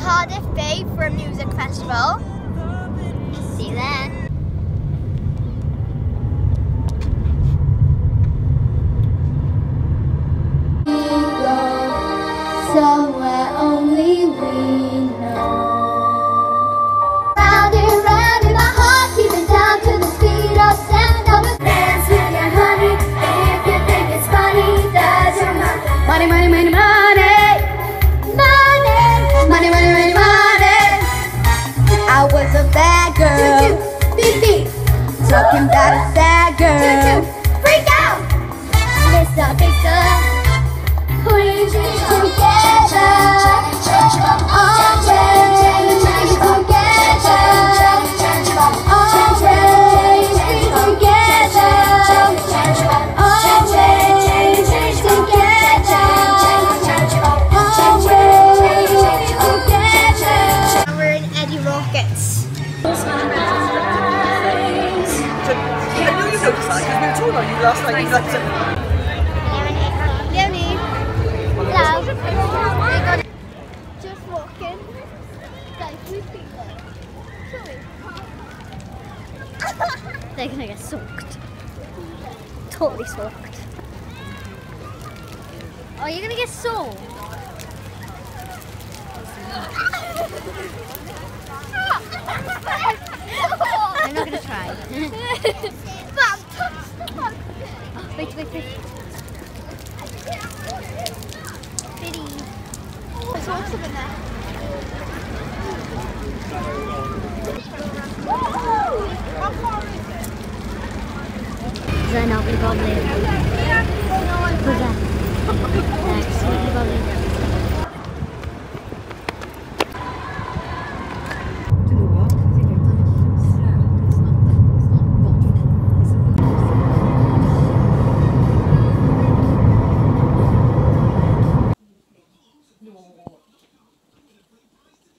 Cardiff Bay for a music festival. See you there. Somewhere only we know. Round and round in my heart, keeping down to the speed of sound. Dance with your honey, if you think it's funny, does your money, money, money, money, money, money, money, money, money. I was a bad girl, talking about a sad girl. Freak out, Mr. Big Stuff. Putting things together, always be together, always be together, always be together, always be together. We're in Eddie Rockets. So, you noticed that because we were talking about you last night. You left it. Just walking. Like two people. They're gonna get soaked. Totally soaked. Oh, you're gonna get soaked? I'm not gonna try. Oh, wait. Biddy. There's lots of in there. How far is it? Because I know we've got